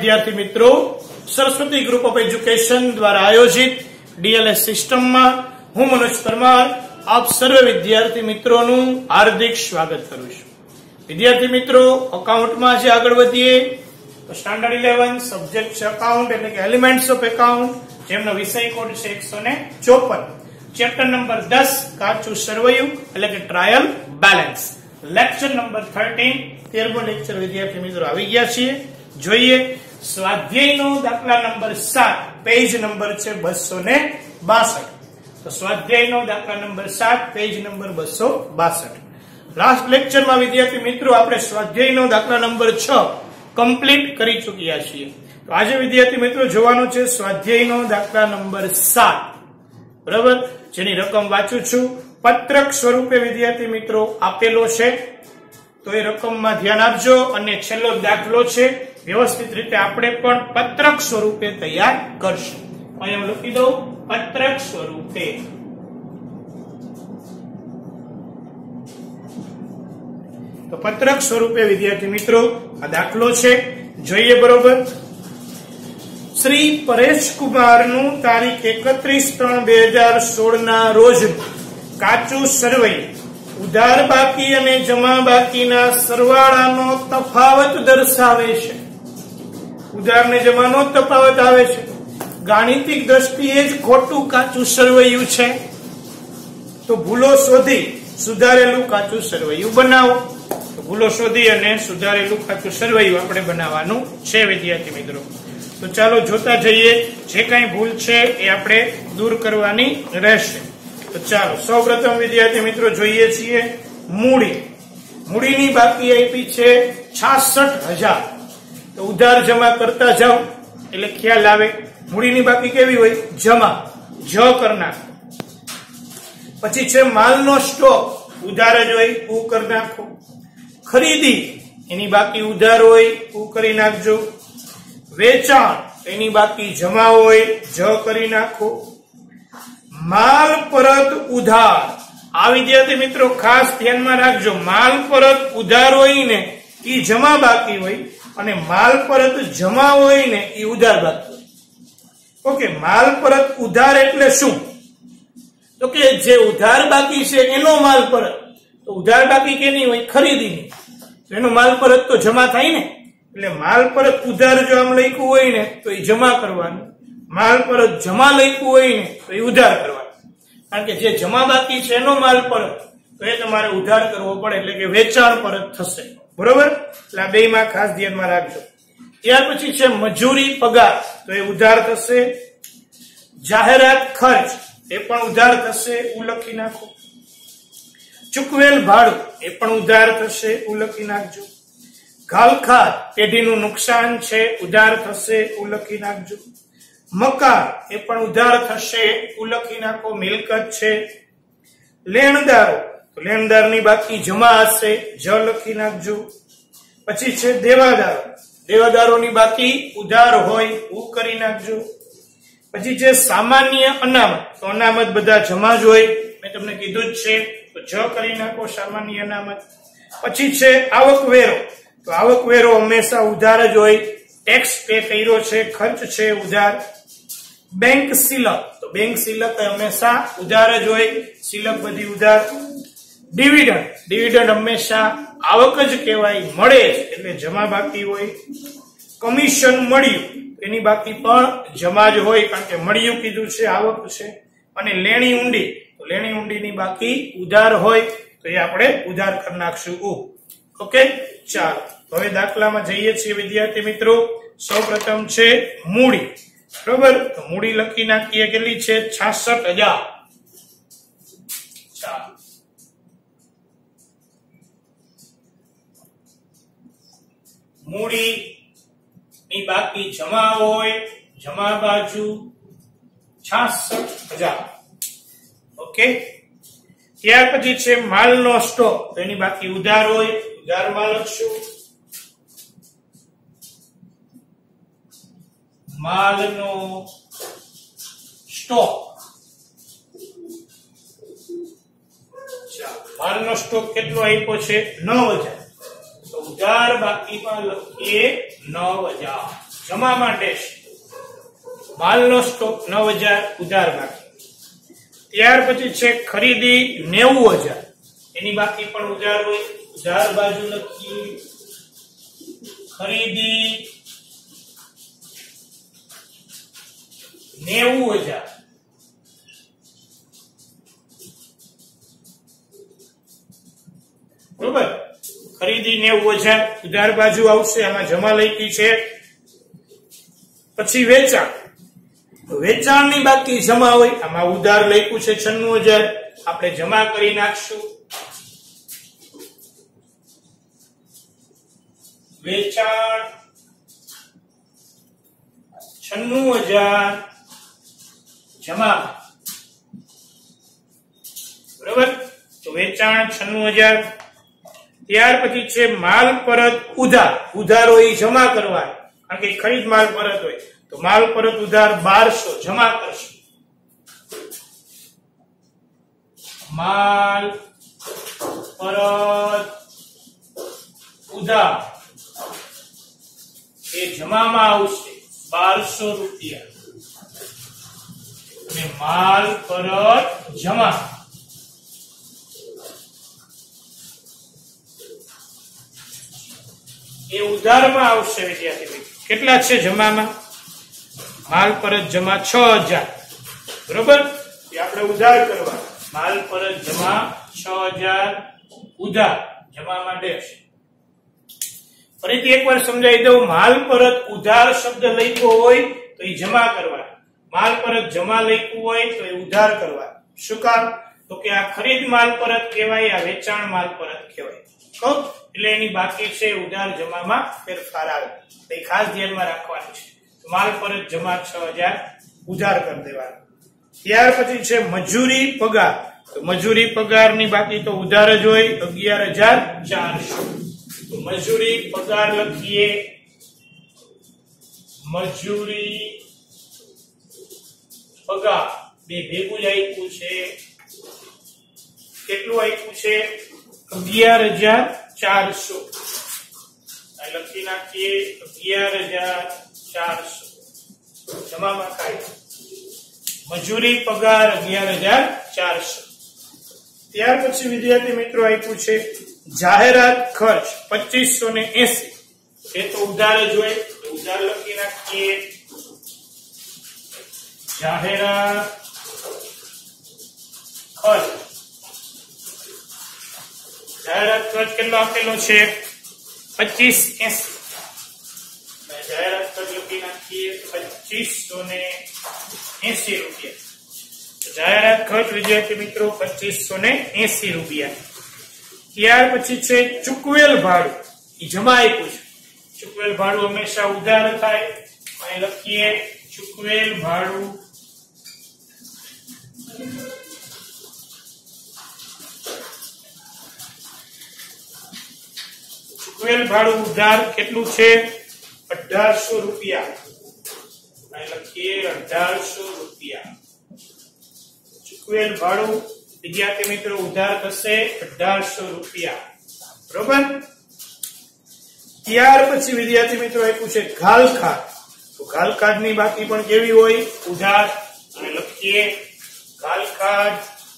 विद्यार्थी मित्रों, Saraswati group of education द्वारा आयोजित डीएलएस सिस्टम में हूँ मनोज परमार आप सर्व विद्यार्थी मित्रों हार्दिक स्वागत करूं छुं। विद्यार्थी मित्रों, अकाउंट में आज आगळ वधीए तो स्टैंडर्ड 11 सब्जेक्ट छे अकाउंट એટલે કે એલિમેન્ટ્સ ઓફ એકાઉન્ટ, જેમનો વિષય કોડ છે 154, ચેપ્ટર નંબર 10 કાચું સરવૈયું એટલે કે ટ્રાયલ બેલેન્સ, લેક્ચર નંબર 13 13મો લેક્ચર વિદ્યાર્થી મિત્રો આવી ગયા છીએ। જોઈએ સ્વાધ્યાયનો દાખલા નંબર 7, પેજ નંબર છે 262। તો સ્વાધ્યાયનો દાખલા number 7, page number 262। Last lecture માં વિદ્યાર્થી મિત્રો આપણે સ્વાધ્યાયનો દાખલા નંબર 6 કમ્પ્લીટ કરી ચૂક્યા છીએ। તો આજે વિદ્યાર્થી મિત્રો જોવાનો છે સ્વાધ્યાયનો દાખલા નંબર 7, બરાબર, જેની રકમ વાંચું છું। પત્રક સ્વરૂપે વિદ્યાર્થી મિત્રો આપેલો છે, તો એ રકમમાં ધ્યાન આપજો। અને છેલ્લો દાખલો છે વ્યવસ્થિત રીતે આપણે પણ પત્રક સ્વરૂપે તૈયાર કરશું। અહીંયા લખી દઉં પત્રક સ્વરૂપે। તો પત્રક સ્વરૂપે વિદ્યાર્થી મિત્રો આ દાખલો છે, જોઈએ બરોબર। શ્રી પરેશ કુમાર નું તારીખ 31/3/2016 ના રોજ કાચું સરવૈયું ઉધાર બાકી અને જમા બાકીના સરવાળાનો તફાવત દર્શાવે છે। ઉધાર ને જમાનો તફાવત આવે છે, ગાણિતિક દ્રષ્ટિએ જ ખોટું કાચું સરવૈયું છે। તો ભૂલો શોધી સુધારેલું કાચું સરવૈયું બનાવો। તો ભૂલો શોધી અને સુધારેલું કાચું સરવૈયું આપણે બનાવવાનું છે વિદ્યાર્થી મિત્રો। તો ચાલો જોતા જઈએ, જે કઈ ભૂલ છે એ આપણે દૂર કરવાની રહેશે। તો ચાલો સૌપ્રથમ વિદ્યાર્થી મિત્રો જોઈએ છીએ મૂડી। મૂડીની બાકી આપી છે 66,000। તો ઉધાર જમા કરતા જાઓ એટલે ખ્યાલ આવે। મૂડીની બાકી કેવી હોય? જમા, જ કર નાખો। પછી છે માલનો સ્ટોક, ઉધાર જ હોય, ઉ કરી નાખો। ખરીદી એની બાકી ઉધાર હોય, ઉ કરી નાખજો। વેચાણ એની બાકી જમા હોય, જ કરી નાખો। માલ પરત ઉધાર, આ વિદ્યાર્થી મિત્રો ખાસ ધ્યાનમાં રાખજો, માલ પરત ઉધાર હોય ને એ જમા બાકી હોય, અને માલ પરત જમા હોય ને એ ઉધાર બાકી હોય। ઓકે, માલ પરત ઉધાર એટલે શું? તો કે જે ઉધાર બાકી છે એનો માલ પરત। તો ઉધાર બાકી કેની હોય? ખરીદીની। એનો માલ પરત તો જમા થાય ને, એટલે માલ પરત ઉધાર જો આમ લખ્યું હોય ને તો એ જમા કરવાનું, માલ પરત જમા લખ્યું હોય ને તો એ ઉધાર કરવાનું। કારણ કે જે જમા બાકી છે એનો માલ પરત, તો એ તમારે ઉધાર કરવો પડે, એટલે કે વેચાણ પરત થશે, બરોબર। એટલે આ બેમાં ખાસ ધ્યાનમાં રાખજો। ત્યાર પછી છે મજૂરી પગાર, તો એ ઉધાર થશે। જાહેરાત ખર્ચ એ પણ ઉધાર થશે, ઉ લખી નાખો। ચૂકવેલ ભાડું એ પણ ઉધાર થશે, ઉ લખી નાખજો। ઘાલખાત પેઢીનું નુકસાન છે, ઉધાર થશે, ઉ લખી નાખજો। મકાન એ પણ ઉધાર થશે, ઉ લખી નાખો, મિલકત છે। લેણદારો, તો લેણદારની બાકી જમા હશે, જ લખી નાખજો। પછી છે દેવાદારો, દેવાદારોની બાકી ઉધાર હોય, ઉ કરી નાખજો। પછી છે સામાન્ય અનામત, તો અનામત બધા જમા જ હોય, મેં તમને કીધું જ છે, તો જ કરી નાખો, સામાન્ય અનામત। પછી છે આવકવેરો, તો આવકવેરો હંમેશા ઉધાર જ હોય, ટેક્સ પે કર્યો છે, ખર્ચ છે, ઉધાર। બેંક સિલક, તો બેંક સિલક હંમેશા ઉધાર જ હોય, સિલક બધી ઉધાર। ડિવિડન્ડ, ડિવિડન્ડ હંમેશા આવક જ કહેવાય, મળે જ એટલે જમા બાકી હોય। કમિશન મળ્યું, એની બાકી પણ જમા જ હોય, કારણ કે મળ્યું કીધું છે, આવક છે। અને લેણી ઊંડી, તો લેણી ઊંડીની બાકી ઉધાર હોય, તો એ આપણે ઉધાર કરી નાખશું, ઉ। ઓકે, ચાલો હવે દાખલામાં જઈએ છીએ વિદ્યાર્થી મિત્રો। સૌપ્રથમ છે મૂડી, બરોબર। તો મૂડી લખી નાખીએ, કેટલી છે? 66,000। ચાલો મૂડી ની બાકી જમા હોય, જમા બાજુ 66,000। ઓકે, ત્યાર પછી છે માલનો સ્ટોક, તો એની બાકી ઉધાર હોય, ઉધારમાં લખશું। માલનો સ્ટોક, માલનો સ્ટોક કેટલો આપ્યો છે? 9,000। તો ઉધાર બાકીમાં લખીએ 9,000, જ જમામાં ડેશ માલનો સ્ટોક 9000 ઉધાર બાકી. ત્યાર પછી છે ખરીદી 90000 એની બાકી પણ ઉધાર હોય. ઉધાર બાજુ લખી ખરીદી 90000 બરોબર. ખરીદી 90000 ઉધાર બાજુ આવશે. આમાં જમા લખી છે. પછી વેચાણની બાકી જમા હોય. આમાં ઉધાર લખ્યું છે 96000 આપણે જમા કરી નાખશું. વેચાણ 96000 જમા બરોબર. તો વેચાણ 96000. ત્યાર પછી છે માલ પરત ઉધાર. ઉધારો એ જમા કરવા કારણ કે ખરીદ માલ પરત હોય તો માલ પરત ઉધાર 1200 જમા કરશું. માલ પરત ઉધાર એ જમામાં આવશે 1200 રૂપિયા અને માલ પરત જમા એ ઉધારમાં આવશે. વિદ્યાર્થી મિત્રો કેટલા છે જમામાં? માલ પરત જમા 6000 બરોબર. એ આપણે ઉધાર કરવા. માલ પરત જમા 6000 ઉધાર જમામાં ડેશ. ફરીથી એકવાર સમજાવી દઉં. માલ પરત ઉધાર શબ્દ લખ્યો હોય તો એ જમા કરવા. માલ પરત જમા લખ્યું હોય તો એ ઉધાર કરવા. શું કામ? તો કે આ ખરીદ માલ પરત કહેવાય, આ વેચાણ માલ પરત કહેવાય. કહું એટલે એની બાકી છે ઉધાર જમામાં ફેરફાર આવે. તો એ ખાસ ધ્યાનમાં રાખવાનું છે. માલ પરત જમા 6000 ઉધાર કરી દેવાનું. ત્યાર પછી છે મજૂરી પગાર. તો મજૂરી પગારની બાકી તો ઉધાર જ હોય 11400. તો મજૂરી પગાર લખીએ. મજૂરી પગાર બે ભેગું જ આપ્યું છે. કેટલું આપ્યું છે? 11400. લખી નાખીએ 11400 જમામાં કાઢી. મજૂરી પગાર 11400. ત્યાર પછી વિદ્યાર્થી મિત્રો આપ્યું છે જાહેરાત ખર્ચ 2580. એ તો ઉધાર જ હોય. ઉધાર લખી નાખીએ. જાહેરાત ખર્ચ. જાહેરાત ખર્ચ કેટલો આપેલો છે? 2580. જાહેરાત ખર્ચ લખી નાખીએ 2580 રૂપિયા. જાહેરાત ખર્ચ વિદ્યાર્થી મિત્રો 2580 રૂપિયા. ત્યાર પછી છે ચૂકવેલ ભાડું. એ જમા આપ્યું છે. ચૂકવેલ ભાડું હંમેશા ઉધાર થાય. અહીં લખીએ ચૂકવેલ ભાડું ઉધાર કેટલું છે? 1800 રૂપિયા. અહીં લખીએ 1800 રૂપિયા. ચૂકવેલ ભાડું વિદ્યાર્થી મિત્રો ઉધાર થશે 1800 રૂપિયા બરોબર. ત્યાર પછી વિદ્યાર્થી મિત્રો આપ્યું છે ઘાલખાદ. તો ઘાલખાદ ની બાકી પણ કેવી હોય? ઉધાર. અને લખીએ ઘાલખાદ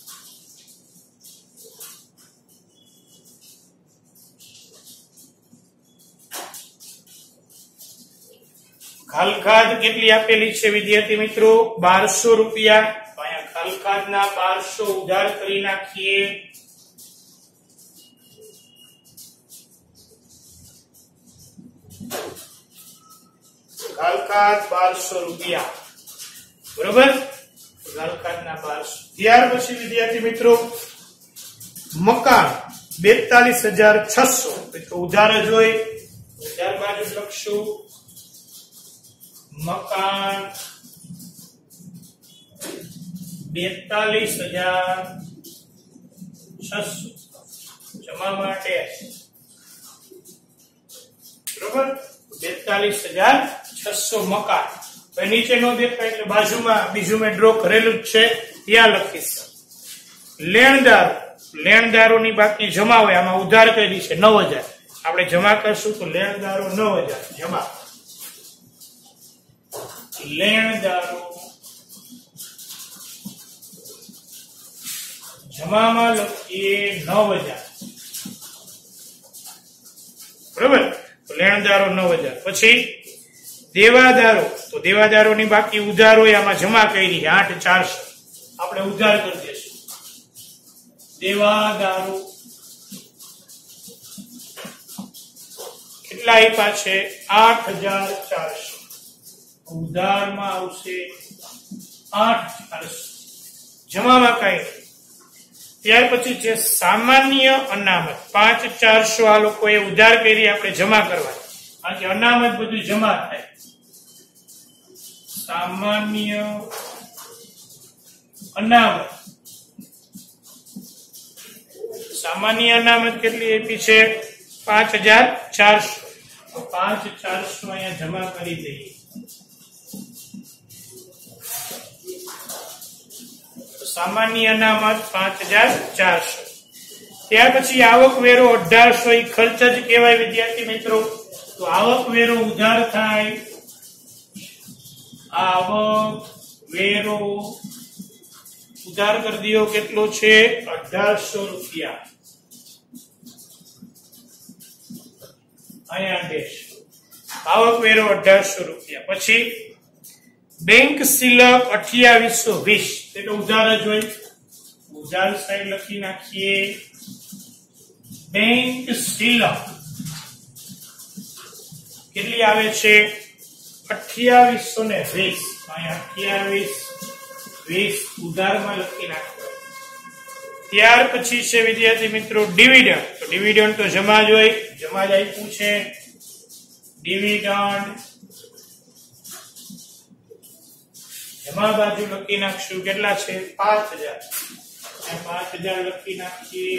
ઘાલખાદ કેટલી આપેલી છે વિદ્યાર્થી મિત્રો? 1200 રૂપિયા. અહીંયા ઘાલખાદના 1200 ઉધાર કરી નાખીએ. ઘાલખાદ 1200 રૂપિયા બરોબર. ઘાલખાદના 1200. ત્યાર પછી વિદ્યાર્થી મિત્રો મકાન 42600. તો ઉધાર જ હોય. ઉધાર બાજુ લખશું મકાન 42600 જમા માટે બરોબર. 42600 મકાન. નીચે નો દેખાય એટલે બાજુમાં બીજું મેં ડ્રો કરેલું જ છે ત્યાં લખીશ. લેણદારોની બાકી જમા હોય. આમાં ઉધાર કરી છે 9000. આપણે જમા કરશું તો લેણદારો 9000 જમા. લેણદારો જમામાં લખીએ 9000 બરાબર. તો લેણદારો 9000. પછી દેવાદારો, તો દેવાદારોની બાકી ઉધારો આમાં જમા કરી 8400 આપણે ઉધાર કરી દઈશું. દેવાદારો કેટલા આપ્યા છે 8400 ઉધારમાં આવશે 8400 જમામાં કઈ. ત્યાર પછી છે સામાન્ય અનામત 5400 આ લોકોએ ઉધાર કરી આપણે જમા કરવા કારણ કે અનામત બધું જમા થાય. સામાન્ય અનામત, સામાન્ય અનામત કેટલી આપી છે 5400. તો 5400 અહીંયા જમા કરી દઈએ. સામાન્ય અનામત 5400. ત્યાર પછી આવક વેરો 1800 એ ખર્ચ જ કહેવાય વિદ્યાર્થી મિત્રો. તો આવક વેરો ઉધાર થાય, આવક વેરો ઉધાર કરી દો કેટલો છે 1800 રૂપિયા. અહીંયા દેશ આવક વેરો 1800 રૂપિયા. પછી બેંક શિલક 2820 એટલે ઉધાર જ હોય. ઉધાર સાઈડ લખી નાખીએ બેંક શિલક કેટલી આવે છે 2820. અહીંયા 2820 ઉધારમાં લખી નાખો. ત્યાર પછી છે વિદ્યાર્થી મિત્રો ડિવિડન્ડ. તો ડિવિડન્ડ તો જમા જ હોય, જમા જ આપ્યું છે. ડિવિડન્ડ જમા બાજુ લખી નાખશું કેટલા છે 5000. 5000 લખી નાખીએ.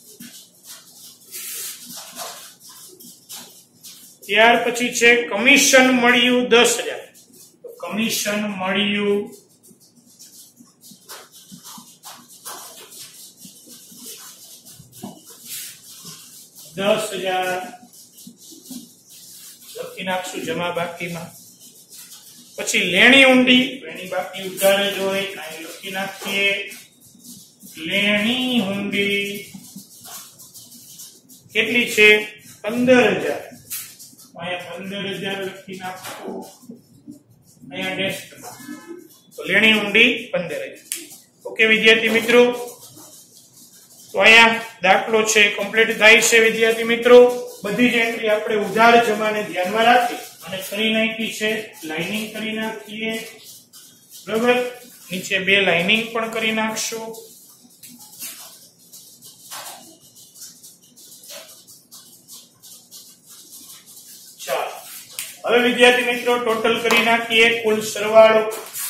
ત્યાર પછી છે કમિશન મળ્યું 10000. તો કમિશન મળ્યું 10000 લખી નાખશું જમા બાકીમાં. પછી લેણી ઊંડી, એની બાકી ઉધાર જ હોય, અહીં લખી નાખીએ લેણી ઊંડી કેટલી છે 15000. અહીંયા 15000 લખી નાખો અહીંયા ડેસ્કમાં. તો લેણી ઊંડી 15000. ઓકે વિદ્યાર્થી મિત્રો, તો અહીંયા દાખલો છે કમ્પ્લીટ થાય છે વિદ્યાર્થી મિત્રો. બધી જ એન્ટ્રી આપણે ઉધાર જમાને ધ્યાનમાં રાખી અને કરી નાખી છે. લાઇનિંગ કરી નાખીએ બરાબર. નીચે 2 લાઇનિંગ પણ કરી નાખશું. ચાલો હવે વિદ્યાર્થી મિત્રો ટોટલ કરી નાખીએ કુલ સરવાળો.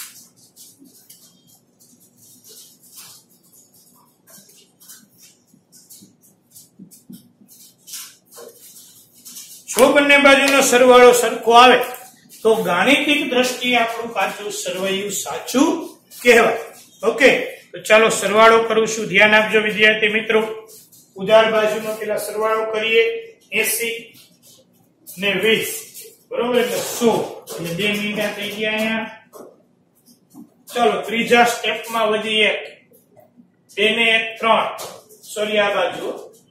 જો બંને બાજુનો સરવાળો સરખો આવે તો ગાણિતિક દ્રષ્ટિએ આપણું કાચું સરવૈયું સાચું કહેવાય. ઓકે, તો ચાલો સરવાળો કરું છું, ધ્યાન આપજો વિદ્યાર્થી મિત્રો. ઉધાર બાજુનો પેલા સરવાળો કરીએ 80 ને 20 બરોબર એટલે 100 એટલે 2 મિનિટ થઈ ગયા અહીંયા. ચાલો ત્રીજા સ્ટેપમાં વધી 1 2 ને 1 3 સોરી આ બાજુ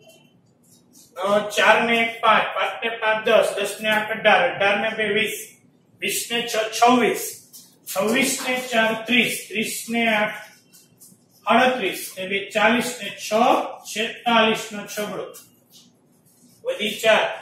4 ને 1 5 5 ને 5 10 10 ને 8 18 18 ને 2 20 20 ને 6 26 26 ને 4 30 30 ને 8 38 ને 2 40 ને 6 46 નો છગડો વધી 4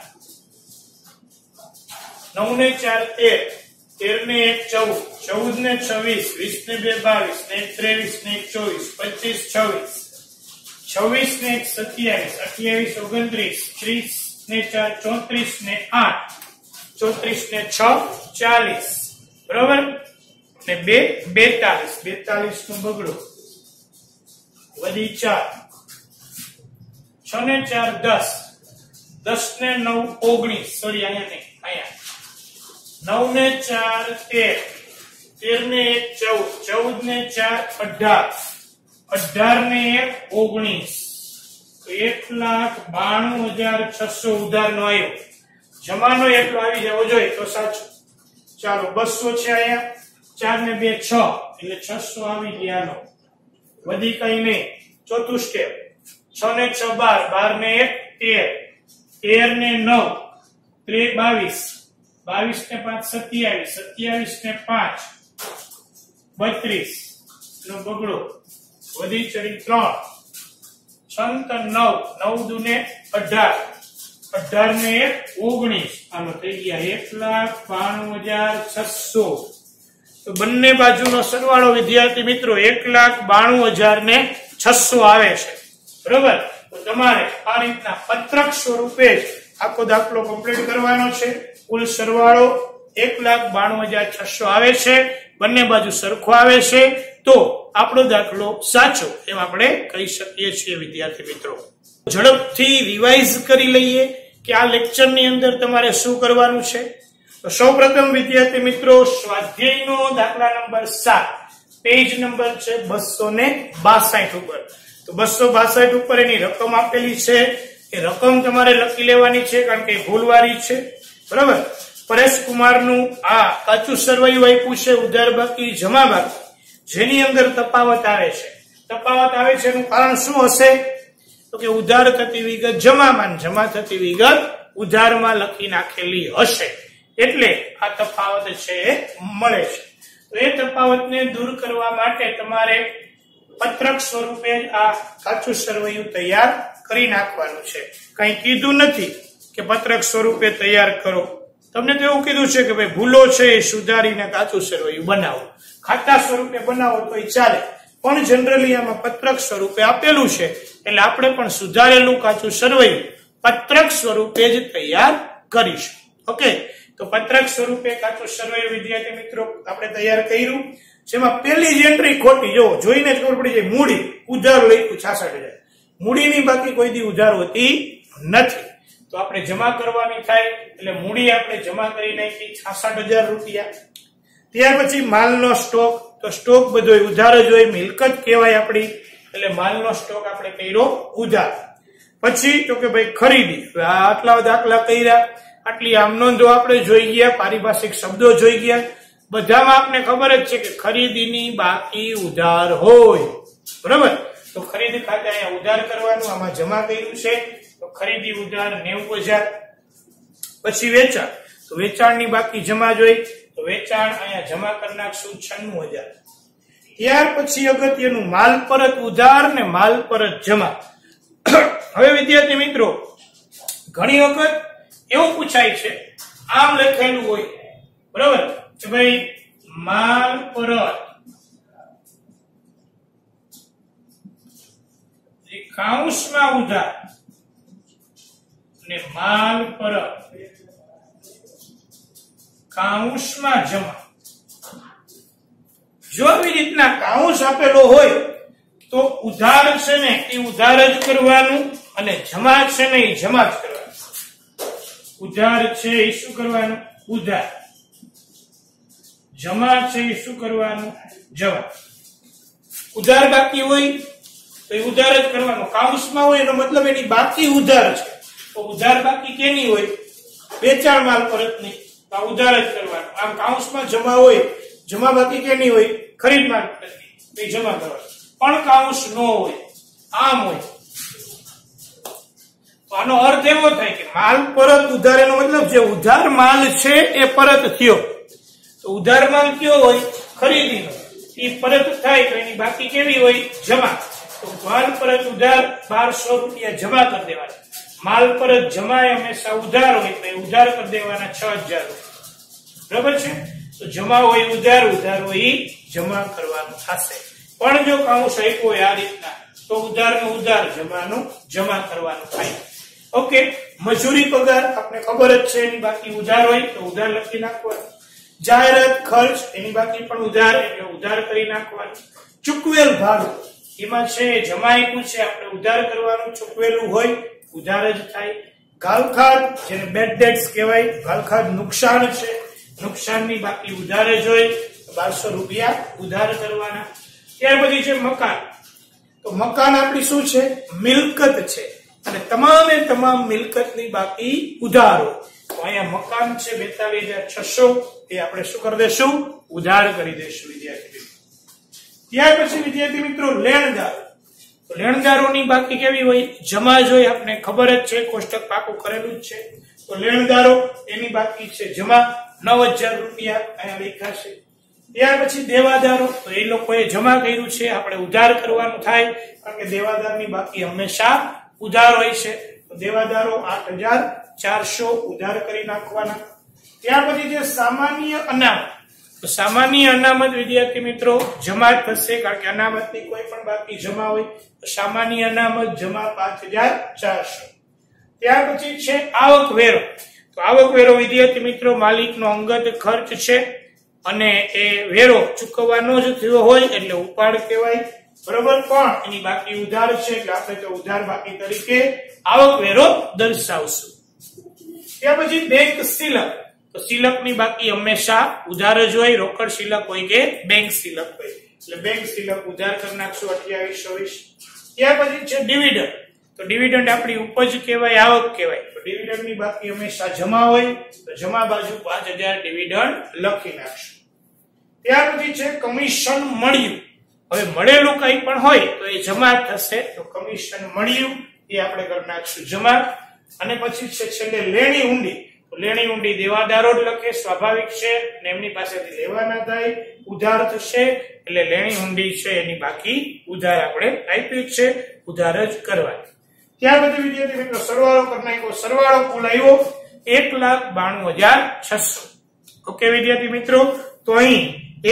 9 ને 4 13 13 ને 1 14 14 ને 26 20 ને 2 22 ને 23 ને 24 25 26 26 ને 1 27 28 29 30 ને 4 34 ને 8 34 ને 6 40 બરાબર ને 2 42 42 નો બગડો વધી 4 6 ને 4 10 10 ને 9 19 સોરી અહીંયા નહીં અહીંયા 9 ને 4 13 13 ને 1 14 14 ને 4 18 18 ને 1 19 1,92,600 ઉધાર નો આવ્યો. જમાનો એટલો આવી જવો જોઈએ તો સાચું. ચાલો 200 છે અહીંયા 4 ને 2 6 એટલે 600 આવી ગયા. વધી કઈ નહીં. ચોથું સ્ટેપ 6 ને 6 12 12 ને 1 13 13 ને 9 22 22 ને 5 27 27 ને 5 32 નો બગડો વધી ચડી 3 6 9 9 દુને 18 18 ને 19 આનો થઈ ગયા 1,92,600. તો બંને બાજુનો સરવાળો વિદ્યાર્થી મિત્રો 1,92,600 આવે છે. બરોબર. તો તમારે આ રીતના પત્રક સ્વરૂપે આખો દાખલો કમ્પ્લીટ કરવાનો છે. કુલ સરવાળો 1,92,600 આવે છે. બંને બાજુ સરખો આવે છે તો આપણો દાખલો સાચો એમ આપણે કહી શકીએ છીએ વિદ્યાર્થી મિત્રો. ઝડપથી રિવાઇઝ કરી લઈએ કે આ લેક્ચરની અંદર તમારે શું કરવાનું છે. તો સૌપ્રથમ વિદ્યાર્થી મિત્રો સ્વાધ્યાયનો દાખલા નંબર 7 પેજ નંબર છે 262 ઉપર. તો 262 ઉપર એની રકમ આપેલી છે. એ રકમ તમારે લખી લેવાની છે કારણ કે ભૂલવારી છે. બરાબર. પરેશ કુમારનું આ કાચું સરવૈયું આપ્યું છે ઉધાર બાકી જમા બાકી જેની અંદર તફાવત આવે છે. તફાવત આવે છે એનું કારણ શું હશે તો કે ઉધાર થતી વિગત જમામાં જમા થતી વિગત ઉધારમાં લખી નાખેલી હશે એટલે આ તફાવત છે મળે છે. તો એ તફાવતને દૂર કરવા માટે તમારે પત્રક સ્વરૂપે આ કાચું સરવૈયું તૈયાર કરી નાખવાનું છે. કઈ કીધું નથી કે પત્રક સ્વરૂપે તૈયાર કરો. તમને તો એવું કીધું છે કે ભાઈ ભૂલો છે એ સુધારીને કાચું સરવૈયું બનાવો. ખાતા સ્વરૂપે બનાવો તો ચાલે પણ જનરલી આમાં પત્રક સ્વરૂપે આપેલું છે એટલે આપણે પણ સુધારેલું કાચું સરવૈયું પત્રક સ્વરૂપે જ તૈયાર કરીશું. ઓકે. તો પત્રક સ્વરૂપે કાચું સરવૈયું વિદ્યાર્થી મિત્રો આપણે તૈયાર કર્યું. જેમાં પહેલી જ એન્ટ્રી ખોટી જો જોઈને જ ખબર પડી જાય. મૂડી ઉધાર લખ્યું 66,000. મૂડીની બાકી કોઈ દી ઉધાર હોતી નથી. તો આપણે જમા કરવાની થાય એટલે મૂડી આપણે જમા કરી નાખી 66,000 રૂપિયા. ત્યાર પછી માલનો સ્ટોક. તો સ્ટોક બધો ઉધાર જ હોય મિલકત કહેવાય આપણી એટલે માલનો સ્ટોક આપણે કર્યો ઉધાર. પછી તો કે ભાઈ ખરીદી. આટલા દાખલા કર્યા આટલી આમ નોંધો આપણે જોઈ ગયા પારિભાષિક શબ્દો જોઈ ગયા. બધામાં આપણે ખબર જ છે કે ખરીદીની બાકી ઉધાર હોય. બરાબર. તો ખરીદી ખાતે અહીંયા ઉધાર કરવાનું આમાં જમા કર્યું છે તો ખરીદી ઉધાર 90,000. પછી વેચાણ. તો વેચાણની બાકી જમા જોઈ તો વેચાણ અહીંયા જમા કરી નાખશું 96,000. ત્યાર પછી અગત્યનું માલ પરત ઉધાર ને માલ પરત જમા. હવે વિદ્યાર્થી મિત્રો ઘણી વખત એવું પૂછાય છે આમ લખેલું હોય બરાબર કે ભાઈ માલ પરત કાઉન્સમાં ઉધાર ને માલ પરત કાઉન્સમાં જમા. જો આવી રીતના કાઉન્સ આપેલો હોય તો ઉધાર છે ને એ ઉધાર જ કરવાનું અને જમા છે ને એ જમા જ કરવાનું. ઉધાર છે એ શું કરવાનું ઉધાર. જમા છે એ શું કરવાનું જમા. ઉધાર બાકી હોય તો એ ઉધાર જ કરવાનો. કાઉન્સમાં હોય એનો મતલબ એની બાકી ઉધાર છે. તો ઉધાર બાકી કેની હોય વેચાણ માલ પરતની તો ઉધાર જ કરવાનું. આમ કાઉન્સમાં જમા હોય જમા બાકી કેની હોય ખરીદ માલ પરતની તો જમા કરવાનું. પણ કાઉન્સ નો હોય આમ હોય તો આનો અર્થ એવો થાય કે માલ પરત ઉધાર એનો મતલબ જે ઉધાર માલ છે એ પરત થયો. તો ઉધાર માલ કયો હોય ખરીદીનો એ પરત થાય તો એની બાકી કેવી હોય જમા. તો માલ પરત ઉધાર 1200 રૂપિયા જમા કરી દેવાના. માલ પરત જમા એ હંમેશા ઉધાર હોય તો ઉધાર કરી દેવાના 6,000 રૂપિયા. બરાબર છે. તો જમા હોય ઉધાર ઉધાર હોય જમા કરવાનું થશે. પણ જો કાઉન્સ આપ્યો હોય આ રીતના તો ઉધારનું ઉધાર જમાનું જમા કરવાનું થાય. ઓકે. મજૂરી પગાર આપણે ખબર જ છે એની બાકી ઉધાર હોય તો ઉધાર લખી નાખવાનું. જાહેરાત ખર્ચ એની બાકી પણ ઉધાર એટલે ઉધાર કરી નાખવાનું. ચૂકવેલ ભાડું એમાં છે જમા આપ્યું છે આપણે ઉધાર કરવાનું. ચૂકવેલું હોય ઉધાર જ થાય. ગાલખાડ જેને બેડ ડેટ્સ કહેવાય ગાલખાડ નુકસાન છે નુકસાનની બાકી ઉધાર જ હોય 1200 રૂપિયા ઉધાર કરવાના. ત્યાર પછી છે મકાન. તો મકાન આપણી શું છે મિલકત છે અને તમામે તમામ મિલકતની બાકી ઉધાર હોય તો અહીંયા મકાન છે 42,600 એ આપણે શું કરી દેશું? ઉધાર કરી દેશું વિદ્યાર્થી મિત્રો. ત્યાર પછી વિદ્યાર્થી મિત્રો લેણદાર. તો લેણદારોની બાકી કેવી હોય? જમા જોઈ આપણે ખબર જ છે, કોષ્ટક પાકું કરેલું જ છે. તો લેણદારો એની બાકી છે જમા 9,000 રૂપિયા અહીંયા લખ્યા છે. ત્યાર પછી દેવાદારો, તો એ લોકોએ જમા કર્યું છે, આપણે ઉધાર કરવાનું થાય કારણ કે દેવાદારની બાકી હંમેશા ઉધાર હોય છે. તો દેવાદારો 8,400 ઉધાર કરી નાખવાના. ત્યાર પછી જે સામાન્ય અનામત, તો સામાન્ય અનામત વિદ્યાર્થી મિત્રો જમા થશે કારણ કે અનામતની કોઈ પણ બાકી જમા હોય તો સામાન્ય અનામત જમા 5,400. ત્યાર પછી છે આવક વેરો. તો આવક વેરો વિદ્યાર્થી મિત્રો માલિકનો અંગત ખર્ચ છે અને એ વેરો ચૂકવવાનો જ થયો હોય એટલે ઉપાડ કહેવાય, બરોબર. પણ એની બાકી ઉધાર છે એટલે આપણે તો ઉધાર બાકી તરીકે આવક વેરો દર્શાવશું. ત્યાર પછી બેંક શિલક. તો શિલકની બાકી હંમેશા ઉધાર જ હોય, રોકડ શિલક હોય કે બેંક શિલક હોય એટલે બેંક શિલક ઉધાર કરી નાખશું 2820. ત્યાર પછી છે ડિવિડન્ડ. તો ડિવિડન્ડ આપણી ઉપજ કહેવાય, આવક કહેવાય. તો ડિવિડન્ડની બાકી હંમેશા જમા હોય તો જમા બાજુ 5,000 ડિવિડન્ડ લખી નાખશું. ત્યાર પછી છે કમિશન મળ્યું. હવે મળેલું કંઈ પણ હોય તો એ જમા થશે, તો કમિશન મળ્યું એ આપણે કરી નાખશું જમા. અને પછી છે છેલ્લે લેણી ઊંડી. તો લેણી ઊંડી દેવાદારો જ લખે, સ્વાભાવિક છે ને એમની પાસેથી લેવાના થાય, ઉધાર થશે એટલે લેણી ઊંડી છે એની બાકી ઉધાર આપણે આપ્યું છે, ઉધાર જ કરવાની. ત્યાર પછી વિદ્યાર્થી મિત્રો સરવાળો કરી નાખ્યો. સરવાળો કુલ આવ્યો 1,92,600. ઓકે વિદ્યાર્થી મિત્રો, તો અહીં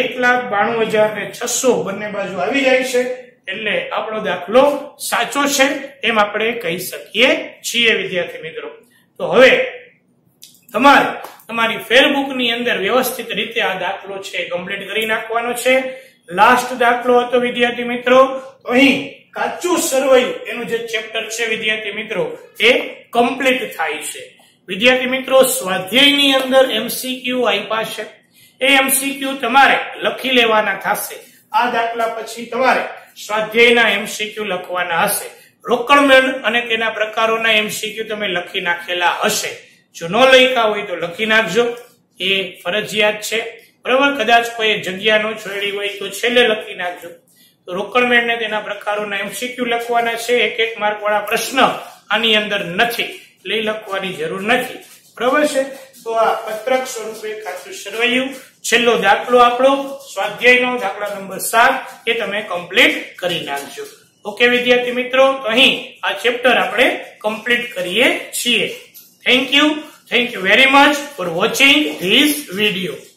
1,92,600 બંને બાજુ આવી જાય છે એટલે આપણો દાખલો સાચો છે એમ આપણે કહી શકીએ છીએ વિદ્યાર્થી મિત્રો. તો હવે તમારે તમારી ફેરબુક ની અંદર વ્યવસ્થિત રીતે આ દાખલો છે કમ્પ્લીટ કરી નાખવાનો છે. લાસ્ટ દાખલો હતો વિદ્યાર્થી મિત્રો, તો અહીં કાચું સરવૈયું એનું જે ચેપ્ટર છે વિદ્યાર્થી મિત્રો એ કમ્પ્લીટ થાય છે. વિદ્યાર્થી મિત્રો સ્વાધ્યાયની અંદર MCQ આપ્યા છે, એ MCQ તમારે લખી લેવાના થશે. આ દાખલા પછી તમારે સ્વાધ્યાયના MCQ લખવાના હશે. રોકડ મેળ અને તેના પ્રકારોના MCQ તમે લખી નાખેલા હશે. જો ન લખ્યા હોય તો લખી નાખજો, એ ફરજિયાત છે, બરાબર. કદાચ કોઈ જગ્યા ન છોડી હોય તો છેલ્લે લખી નાખજો. તો રોકડ મેળ ને તેના પ્રકારોના MCQ લખવાના છે. 1 માર્ક વાળા પ્રશ્ન આની અંદર નથી, લઈ લખવાની જરૂર નથી, બરાબર છે. તો આ પત્રક સ્વરૂપે કાચું સરવૈયું છેલ્લો દાખલો આપણો સ્વાધ્યાયનો દાખલા નંબર 7 એ તમે કમ્પ્લીટ કરી નાખજો. ઓકે વિદ્યાર્થી મિત્રો, તો અહીં આ ચેપ્ટર આપણે કમ્પ્લીટ કરીએ છીએ. Thank you very much for watching this video.